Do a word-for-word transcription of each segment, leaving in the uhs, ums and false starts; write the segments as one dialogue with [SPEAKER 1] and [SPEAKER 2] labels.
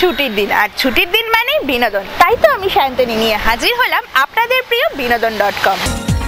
[SPEAKER 1] ছুটির দিন, আর ছুটির দিন মানে বিনোদন। তাই তো আমি সায়ন্তনী নিয়ে হাজির হলাম আপনাদের প্রিয় বিনোদন ডট কম।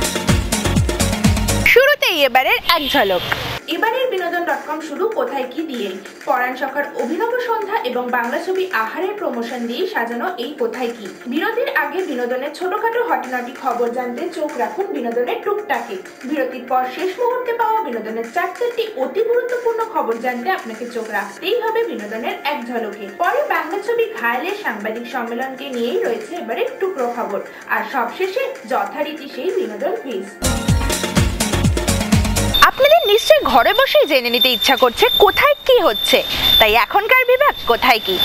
[SPEAKER 1] শুরুতেই এবারের এক ঝলক। এবারের বিনোদন ডট কম শুরু কোথায় কি দিয়ে। পরাণ সখার অভিনব সন্ধ্যা এবং বাংলা ছবি আহারের প্রমোশন দিয়ে সাজানো এই কোথায় কি। বিরতির আগে বিনোদনের ছোটখাটো হটনটি খবর জানতে চোখ রাখুন বিনোদনের টুকটাকে। বিরতির পর শেষ মুহূর্তে পাওয়া বিনোদনের চার চারটি অতি গুরুত্বপূর্ণ খবর জানতে আপনাকে চোখ রাখতেই হবে বিনোদনের এক ঝলকে। পরে বাংলা ছবি ঘায়েলের সাংবাদিক সম্মেলনকে নিয়েই রয়েছে এবারে টুকরো খবর, আর সবশেষে যথারীতি সেই বিনোদন কুইজ। আপনাদের নিশ্চয়ই ঘরে বসেই জেনে নিতে ইচ্ছা করছে কোথায় কি হচ্ছে, তাই এখনকার বিভাগ কোথায় কি।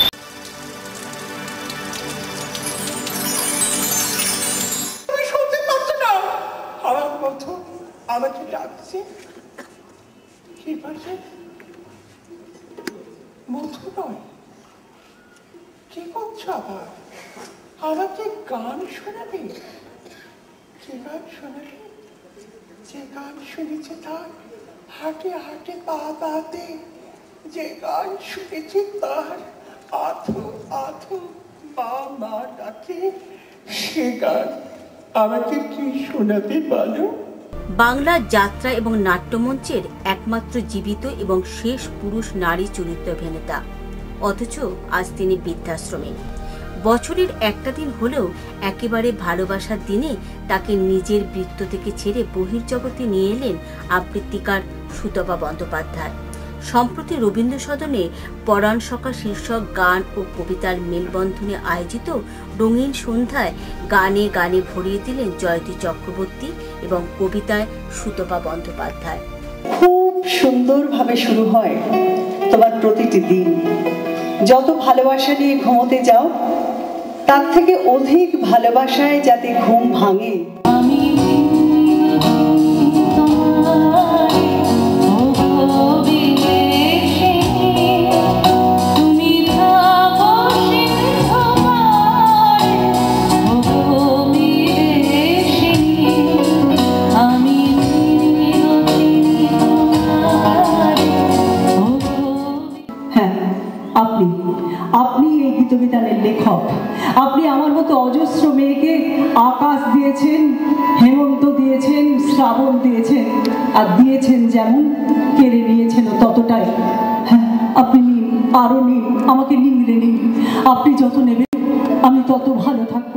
[SPEAKER 2] তুমি শুনতে পাচ্ছ না? আমার মতো আমাকে ডাকছে কি পাশে মধু নয়। কি করছো আবার? আমাকে গান শোনাবে? কি গান শোনাবে? যে গান শুনেছে তার হাটে হাটে পা পাতে, যে গান শুনেছে তার আধো আধো মা মা ডাকে, সে গান আমাকে কি শোনাতে পারো?
[SPEAKER 3] বাংলা যাত্রা এবং নাট্যমঞ্চের একমাত্র জীবিত এবং শেষ পুরুষ নারী চরিত্র অভিনেতা, অথচ আজ তিনি বৃদ্ধাশ্রমে। বছরের একটা দিন হলেও একেবারে ভালোবাসার দিনে তাকে নিজের বৃত্ত থেকে ছেড়ে বহির্জগতে নিয়ে এলেন আবৃত্তিকার সুতপা বন্দ্যোপাধ্যায়। সম্প্রতি রবীন্দ্র সদনে পরাণ সখা শীর্ষক গান ও কবিতার মেলবন্ধনে আয়োজিত রঙিন সন্ধ্যায় গানে গানে ভরিয়ে দিলেন জয়তী চক্রবর্তী এবং কবিতায় সুতপা বন্দ্যোপাধ্যায়।
[SPEAKER 4] খুব সুন্দরভাবে শুরু হয় তোমার প্রতিটি দিন। যত ভালোবাসা নিয়ে ঘুমোতে যাও, তার থেকে অধিক ভালোবাসায় যাতে ঘুম ভাঙে। আমি আপনি এই গীতবিতানের লেখক। আপনি আমার মতো অজস্র মেয়েকে আকাশ দিয়েছেন, হেমন্ত দিয়েছেন, শ্রাবণ দিয়েছেন, আর দিয়েছেন যেমন কেড়ে নিয়েছেন ততটাই। হ্যাঁ, আপনি নিন, আরো নিন, আমাকে নিংড়ে নিন। আপনি যত নেবেন আমি তত ভালো থাকবো।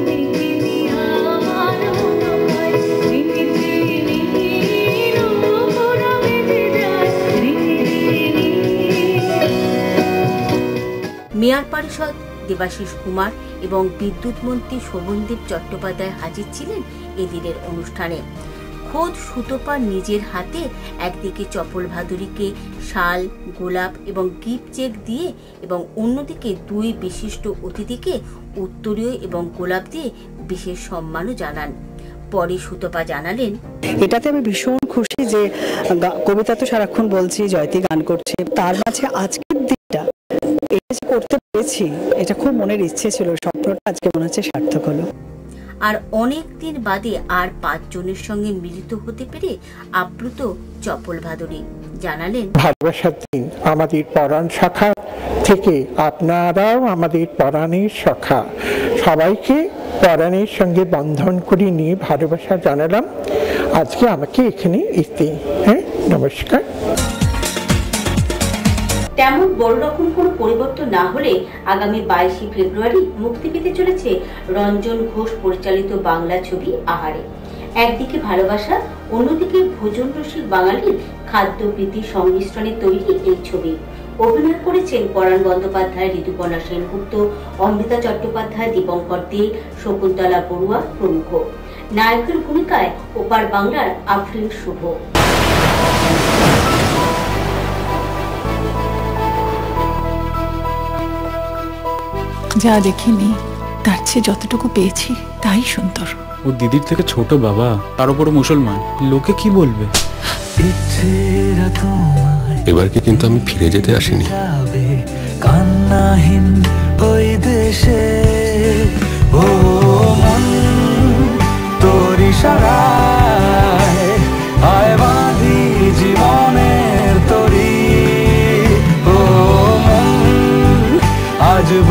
[SPEAKER 3] মেয়র পরিষদ দেবাশিস কুমার এবং বিদ্যুৎ মন্ত্রী শোভনদেব চট্টোপাধ্যায় হাজির ছিলেন এদিনের অনুষ্ঠানে। খোদ সুতপা নিজের হাতে একদিকে চপল ভাদুরীকে শাল, গোলাপ এবং গিফট চেক দিয়ে এবং অন্যদিকে দুই বিশিষ্ট অতিথিকে উত্তরীয় এবং গোলাপ দিয়ে বিশেষ সম্মানও জানান। পরে সুতপা জানালেন,
[SPEAKER 4] এটাতে আমি ভীষণ খুশি যে কবিতা তো সারাক্ষণ বলছি, জয়তী গান করছে, তার মাঝে আজকের দিনটা এটা যে করতে পেরেছি, এটা খুব মনের ইচ্ছে ছিল, স্বপ্নটা আজকে মনে হচ্ছে সার্থক হলো।
[SPEAKER 3] আর অনেক দিন বাদে আর পাঁচজনের সঙ্গে মিলিত হতে পেরে আপ্লুত চপল ভাদুরী জানালেন,
[SPEAKER 2] ভালোবাসার দিন আমাদের পরাণ শাখা থেকে আপনারাও আমাদের পরাণের শাখা, সবাইকে পরাণের সঙ্গে বন্ধন করে নিয়ে ভালোবাসা জানালাম। আজকে আমাকে এখানে এসে হ্যাঁ নমস্কার।
[SPEAKER 3] তেমন বড় রকম কোনো পরিবর্তন না হলে আগামী বাইশে ফেব্রুয়ারি মুক্তি পেতে চলেছে রঞ্জন ঘোষ পরিচালিত বাংলা ছবি আহারে। একদিকে ভালোবাসা, অন্যদিকে ভোজন রসিক বাঙালির খাদ্যপ্রীতি সংমিশ্রণে তৈরি এই ছবি। অভিনয় করেছেন পরাণ বন্দ্যোপাধ্যায়, ঋতুপর্ণা সেনগুপ্ত, অমৃতা চট্টোপাধ্যায়, দীপঙ্কর দে, শকুন্তলা বড়ুয়া প্রমুখ। নায়কের ভূমিকায় ওপার বাংলার আফরিন শুভ।
[SPEAKER 5] যা দেখিনি তার চেয়ে যতটুকু পেয়েছি তাই সুন্দর।
[SPEAKER 6] ও দিদির থেকে ছোট বাবা, তার উপরে মুসলমান, লোকে কি বলবে?
[SPEAKER 7] এবারকে কিন্তু আমি ফিরে যেতে আসিনি।
[SPEAKER 8] কান্নাহীন ওই দেশে ও মন তোর ইশারায় আয় বাঁধি জীবনের তরি ও মন আজ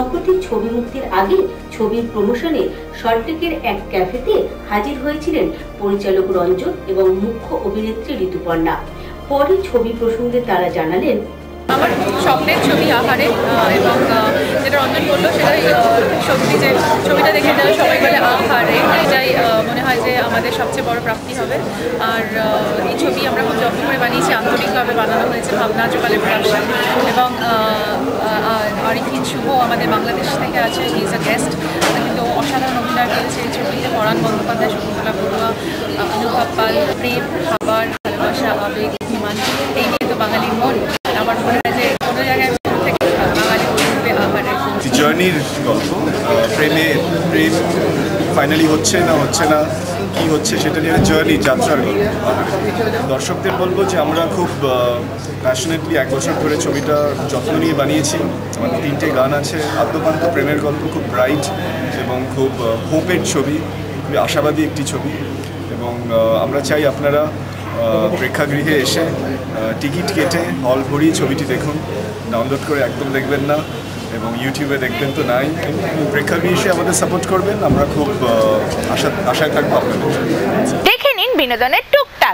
[SPEAKER 3] সম্প্রতি ছবি মুক্তির আগে ছবির প্রমোশনে সল্টলেকের এক ক্যাফেতে হাজির হয়েছিলেন পরিচালক রঞ্জন এবং মুখ্য অভিনেত্রী ঋতুপর্ণা। পরে ছবি প্রসঙ্গে তারা জানালেন,
[SPEAKER 9] আমার স্বপ্নের ছবি আহারে, এবং যেটা রঞ্জন বললো সেটাই সত্যি, যে ছবিটা দেখে যারা সবাই বলে আহারে, এটাই মনে হয় যে আমাদের সবচেয়ে বড় প্রাপ্তি হবে। আর এই ছবি আমরা খুব যত্ন করে বানিয়েছি, আন্তরিকভাবে বানানো হয়েছে ভাবনা চোপালের প্রোডাকশন, এবং আরিফিন শুভ আমাদের বাংলাদেশ থেকে আছে, হি ইজ আ গেস্ট, কিন্তু অসাধারণ অভিনয় করেছে এই ছবিতে। পরাণ বন্দ্যোপাধ্যায়, শকুন্তলা বড়ুয়া, অনুভব পাল, প্রেম, খাবার, ভালোবাসা, আবেগ, অভিমান, এই নিয়ে তো বাঙালির মন। আমার মনে হয় যে কোনো জায়গায় থেকে বাঙালি বলবে আহারে।
[SPEAKER 10] জার্নির গল্প, প্রেমে প্রেম ফাইনালি হচ্ছে না হচ্ছে না কি হচ্ছে সেটা নিয়ে জার্নি, যাত্রার গল্প। দর্শকদের বলবো যে আমরা খুব প্যাশনেটলি এক বছর ধরে ছবিটা যত্ন নিয়ে বানিয়েছি। আমাদের তিনটে গান আছে, আদ্যপান্ত প্রেমের গল্প, খুব ব্রাইট এবং খুব হোপের ছবি, খুবই আশাবাদী একটি ছবি। এবং আমরা চাই আপনারা প্রেক্ষাগৃহে এসে টিকিট কেটে হল ভরিয়ে ছবিটি দেখুন, ডাউনলোড করে একদম দেখবেন না, এবং ইউটিউবে দেখবেন তো নাই। প্রেক্ষাগৃহে এসে আমাদের সাপোর্ট করবেন, আমরা খুব আশা আশায় থাকবো আপনাদের।
[SPEAKER 1] দেখে নিন বিনোদনের টুকটাক।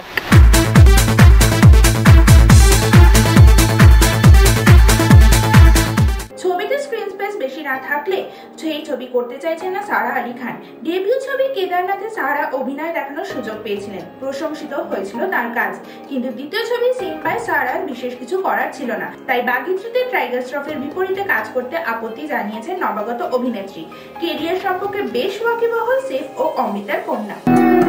[SPEAKER 1] ছবিতে স্ক্রিন স্পেস বেশি না থাকলে সেই ছবি করতে চাইছেন না সারা আলি খান। ডেবিউ ছবি কেদারনাথে সারা অভিনয় দেখানোর সুযোগ পেয়েছিলেন, প্রশংসিত হয়েছিল তার কাজ, কিন্তু দ্বিতীয় ছবি সিন বাই সারার বিশেষ কিছু করার ছিল না। তাই বাগিত্রিতে টাইগার শ্রফের বিপরীতে কাজ করতে আপত্তি জানিয়েছেন নবাগত অভিনেত্রী। কেরিয়ার সম্পর্কে বেশ ওয়াকিবহাল সেফ ও অমৃতার কন্যা।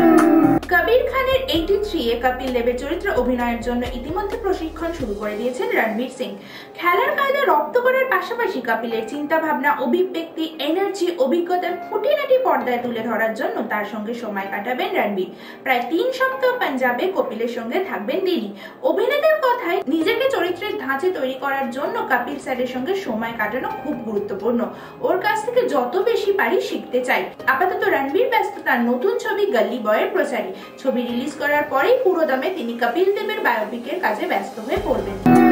[SPEAKER 1] কবির খানের তিরাশি এ কপিল দেবের চরিত্রে অভিনয়ের জন্য ইতিমধ্যে প্রশিক্ষণ শুরু করে দিয়েছেন রণবীর সিং। খেলার কায়দা রপ্ত করার পাশাপাশি কপিলের চিন্তা ভাবনা, অভিব্যক্তি, এনার্জি, অভিজ্ঞতার খুঁটিনাটি পর্দায় তুলে ধরার জন্য তার সঙ্গে সময় কাটাবেন রণবীর। প্রায় তিন সপ্তাহ পাঞ্জাবে কপিলের সঙ্গে থাকবেন তিনি। অভিনেতার কথায় নিজেকে চরিত্রের ধাঁচে তৈরি করার জন্য কপিল স্যারের সঙ্গে সময় কাটানো খুব গুরুত্বপূর্ণ। ওর কাছ থেকে যত বেশি পারি শিখতে চাই। আপাতত রণবীর ব্যস্ত তার নতুন ছবি গলি বয়ের প্রচারে। ছবি রিলিজ করার পরেই পুরোদমে তিনি কপিল দেবের বায়োপিকের কাজে ব্যস্ত হয়ে পড়বেন।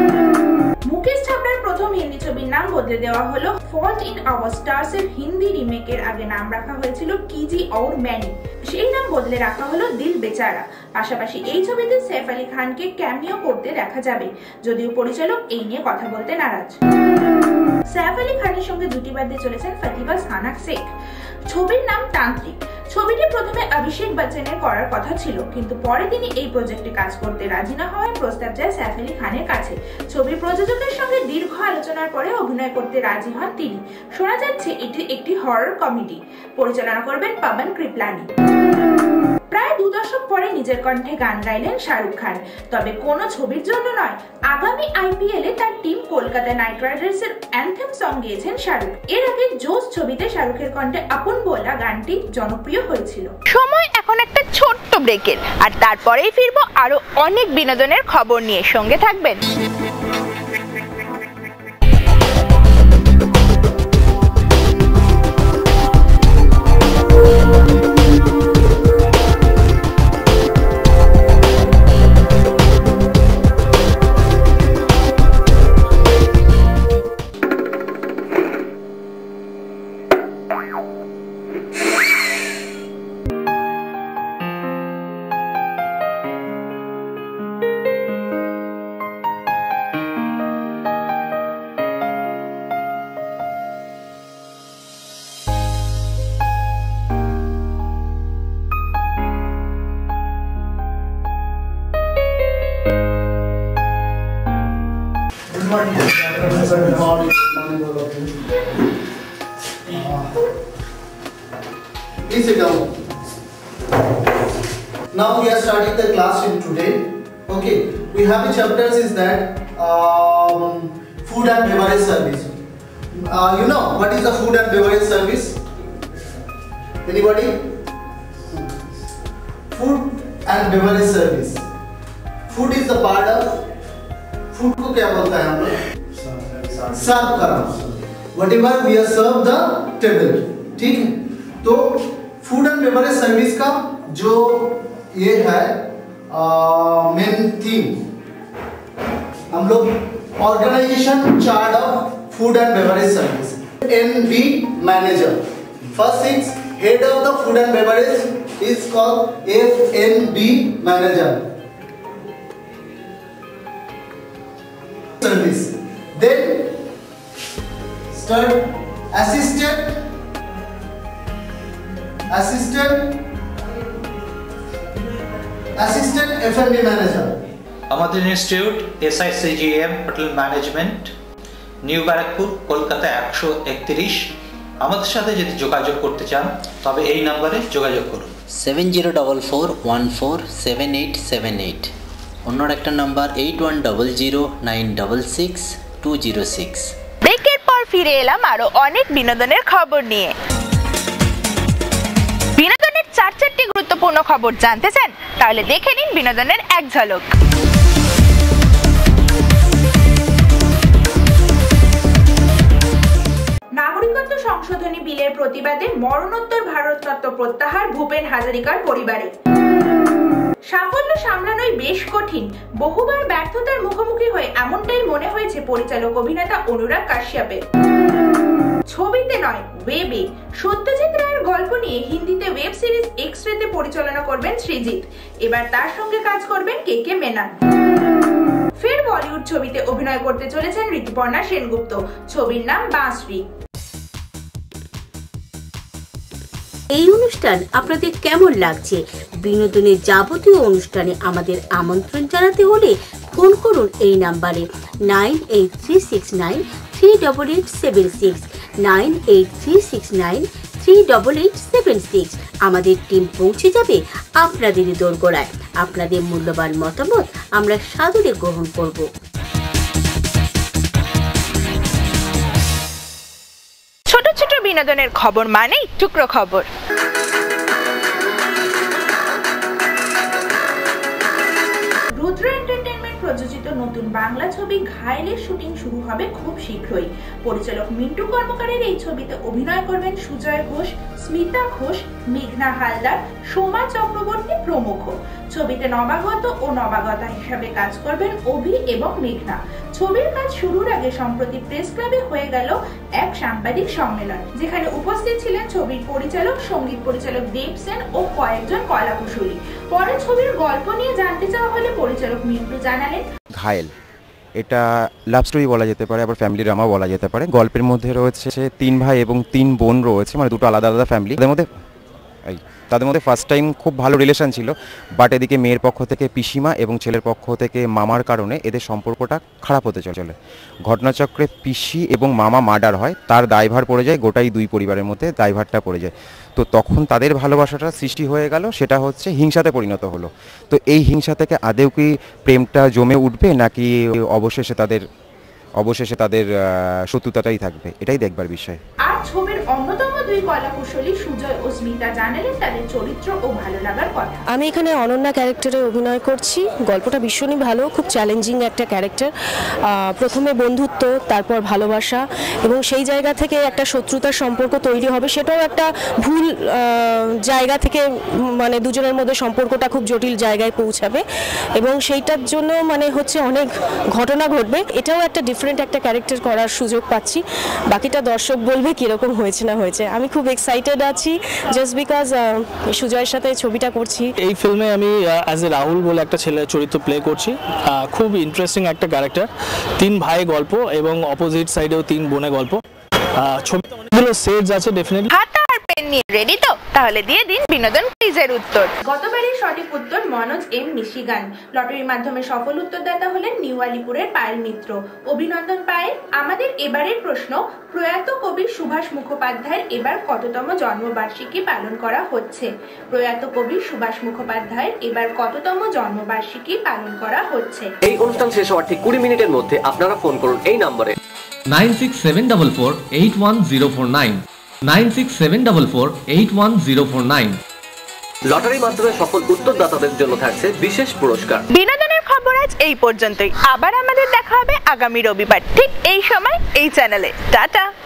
[SPEAKER 1] মুকেশ ছাবড়ার প্রথম হিন্দি ছবির নাম বদলে দেওয়া হলো ফল্ট ইন আওয়ার স্টার্স এর হিন্দি রিমেকের আগে নাম রাখা হয়েছিল কিজি और मैनी, সেই নাম বদলে রাখা হলো দিল বেচারা। পাশাপাশি এই ছবিতে সৈফ আলী খানকে ক্যামিও করতে দেখা যাবে, যদিও পরিচালক এই নিয়ে কথা বলতে নারাজ। সৈফ আলী খানের সঙ্গে জুটি বাঁধতে চলেছেন ফতিবা সানাক শেখ। ছবির নাম তান্ত্রিক। ছবিটি প্রথমে অভিষেক বচ্চনের করার কথা ছিল, কিন্তু পরে তিনি এই প্রজেক্টে কাজ করতে রাজি না হওয়ায় প্রস্তাব যায় সৈফ আলী খানের কাছে। ছবির প্রযোজকের সঙ্গে দীর্ঘ আলোচনার পরে অভিনয় করতে রাজি হন তিনি। শোনা যাচ্ছে এটি একটি হরর কমেডি। পরিচালনা করবেন পবন কৃপলানি। প্রায় দু দশক পরে নিজের কণ্ঠে গান গাইলেন শাহরুখ খান, তবে কোনো ছবির জন্য নয়। আগামী আইপিএল এ তার টিম কলকাতা নাইট রাইডার্স এর অ্যানথেম সং গেয়েছেন শাহরুখ। এর আগে জোস ছবিতে শাহরুখের কণ্ঠে আপন বলা গানটি জনপ্রিয় হয়েছিল। সময় এখন একটা ছোট্ট ব্রেকের, আর তারপরেই ফিরবো আরো অনেক বিনোদনের খবর নিয়ে। সঙ্গে থাকবেন।
[SPEAKER 11] Please sit down. Now we are starting the class in today. Okay, we have the chapters is that um, food and beverage service. Uh, you know what is the food and beverage service? Anybody? Food and beverage service. Food is the part of food को क्या बोलता है हम लोग? सर्व करना। Whatever we are serve the table, ठीक है? तो फूड एंड बेवरेज सर्विस का जो ये है मेन थीम, हम लोग organisation chart of food and beverage service. N B manager. First six, head of the food and beverage is called F N B manager. Service. Then start assistant, assistant, assistant F and B manager.
[SPEAKER 12] আমাদের institute S I C G M hotel management, new Barrackpore, Kolkata একশো একত্রিশ। আমাদের সাথে যদি যোগাযোগ করতে চান তবে এই নাম্বারে যোগাযোগ করুন
[SPEAKER 13] seven zero double four one four seven eight seven eight. অন্য একটা number eight one double zero nine double six two zero six.
[SPEAKER 1] ব্রেকের পর ফিরে এলাম আরো অনেক বিনোদনের খবর নিয়ে। বিনোদনের চার চারটি গুরুত্বপূর্ণ খবর জানতে চান? তাহলে দেখে নিন বিনোদনের এক ঝলক। নাগরিকত্ব সংশোধনী বিলের প্রতিবাদে মরণোত্তর ভারতরত্ন প্রত্যাহার ভূপেন হাজারিকার পরিবারে। সাফল্য সামলানোই বেশ কঠিন, বহুবার ব্যর্থতার মুখোমুখি হয়ে এমনটাই মনে হয়েছে পরিচালক অভিনেতা অনুরাগ কাশ্যপের। ছবিতে নয়, ওয়েবে সত্যজিৎ রায়ের গল্প নিয়ে হিন্দিতে ওয়েব সিরিজ এক্সরেতে পরিচালনা করবেন সৃজিত। এবার তার সঙ্গে কাজ করবেন কে কে মেনন। ফের বলিউড ছবিতে অভিনয় করতে চলেছেন ঋতুপর্ণা সেনগুপ্ত। ছবির নাম বাঁশরি।
[SPEAKER 3] এই অনুষ্ঠান আপনাদের কেমন লাগছে? বিনোদনের যাবতীয় অনুষ্ঠানে আমাদের আমন্ত্রণ জানাতে হলে ফোন করুন এই নাম্বারে nine eight three six nine three double eight seven six nine eight three six nine three double eight seven six. আমাদের টিম পৌঁছে যাবে আপনাদেরই দোরগোড়ায়। আপনাদের মূল্যবান মতামত আমরা সাদরে গ্রহণ করব।
[SPEAKER 1] ছোট ছোট বিনোদনের খবর মানেই টুকরো খবর। রুদ্র এন্টারটেইনমেন্ট প্রযোজিত নতুন বাংলা ছবি ঘায়েলের শুটিং শুরু হবে খুব শীঘ্রই। পরিচালক মিন্টু কর্মকারের এই ছবিতে অভিনয় করবেন সুজয় ঘোষ, স্মিতা ঘোষ, মেঘনা হালদার, সোমা চক্রবর্তী প্রমুখ। ছবিতে নবাগত ও নবাগতা হিসাবে কাজ করবেন অভি এবং মেঘনা। ছবির কাজ শুরুর আগে সম্প্রতি প্রেস ক্লাবে হয়ে গেল এক সাংবাদিক সম্মেলন, যেখানে উপস্থিত ছিলেন ছবির পরিচালক, সঙ্গীত পরিচালক দেব সেন ও কয়েকজন কলাকুশলী। পরে ছবির গল্প নিয়ে জানতে চাওয়া হলে পরিচালক মিন্টু জানালেন,
[SPEAKER 14] ঘায়েল এটা লাভ স্টোরি বলা যেতে পারে, আবার ফ্যামিলি ড্রামা বলা যেতে পারে। গল্পের মধ্যে রয়েছে তিন ভাই এবং তিন বোন রয়েছে, মানে দুটো আলাদা আলাদা ফ্যামিলি। তাদের মধ্যে এই তাদের মধ্যে ফার্স্ট টাইম খুব ভালো রিলেশন ছিল, বাট এদিকে মেয়ের পক্ষ থেকে পিসিমা এবং ছেলের পক্ষ থেকে মামার কারণে এদের সম্পর্কটা খারাপ হতে চলে। ঘটনাচক্রে পিসি এবং মামা মার্ডার হয়, তার দায়ভার পড়ে যায় গোটাই দুই পরিবারের মধ্যে, দায়ভারটা পড়ে যায়। তো তখন তাদের ভালোবাসাটা সৃষ্টি হয়ে গেল, সেটা হচ্ছে হিংসাতে পরিণত হলো। তো এই হিংসা থেকে আদেও কি প্রেমটা জমে উঠবে, নাকি অবশেষে তাদের অবশেষে তাদের শত্রুতাটাই থাকবে, এটাই দেখবার বিষয়।
[SPEAKER 1] আর ছবির অন্যতম দুই কলাকুশলী সুজয় ও স্মিতা জানালেন তাদের চরিত্র ও ভালো লাগার কথা।
[SPEAKER 15] আমি এখানে অনন্যা ক্যারেক্টারে অভিনয় করছি। গল্পটা ভীষণই ভালো, খুব চ্যালেঞ্জিং একটা ক্যারেক্টার। প্রথমে বন্ধুত্ব, তারপর ভালোবাসা, এবং সেই জায়গা থেকে একটা শত্রুতার সম্পর্ক তৈরি হবে। সেটাও একটা ভুল জায়গা থেকে, মানে দুজনের মধ্যে সম্পর্কটা খুব জটিল জায়গায় পৌঁছাবে, এবং সেইটার জন্য মানে হচ্ছে অনেক ঘটনা ঘটবে। এটাও একটা ডিফারেন্ট একটা ক্যারেক্টার করার সুযোগ পাচ্ছি। বাকিটা দর্শক বলবে কিরকম হয়েছে না হয়েছে। আমি খুব এক্সাইটেড আছি, জাস্ট বিকজ সুজয়ের সাথে ছবিটা করছি।
[SPEAKER 16] এই ফিল্মে আমি অ্যাজ এ রাহুল বলে একটা ছেলে চরিত্র প্লে করছি। খুব ইন্টারেস্টিং একটা ক্যারেক্টার, তিন ভাই গল্প এবং অপোজিট সাইডেও তিন বোনের গল্প। ছবিতে অনেকগুলো সেটস আছে ডেফিনেটলি।
[SPEAKER 1] খাতা আর পেন নিয়ে রেডি তো? তাহলে দিয়ে দিন বিনোদন কুইজের উত্তর। গতবারের সঠিক উত্তর মনোজ এম মিশিগান। লটারির মাধ্যমে সফল উত্তরদাতা হলেন নিউ আলিপুরের পায়েল মিত্র। অভিনন্দন পায়েল। আমাদের এবারের প্রশ্ন, প্রয়াত কবি সুভাষ মুখোপাধ্যায়ের এবার কততম জন্মবার্ষিকী পালন করা হচ্ছে? প্রয়াত কবি সুভাষ মুখোপাধ্যায়ের এবার কততম জন্মবার্ষিকী পালন করা হচ্ছে?
[SPEAKER 17] এই অনুষ্ঠান শেষ হওয়ার ঠিক কুড়ি মিনিটের মধ্যে আপনারা ফোন করুন এই নম্বরে nine six seven double four eight one zero four nine nine six seven double four eight one zero four nine. লটারির মাধ্যমে সফল উত্তরদাতাদের জন্য থাকছে বিশেষ পুরস্কার।
[SPEAKER 1] বিনোদনের খবর আজ এই পর্যন্তই। আবার আমাদের দেখা হবে আগামী রবিবার ঠিক এই সময় এই চ্যানেলে। টাটা।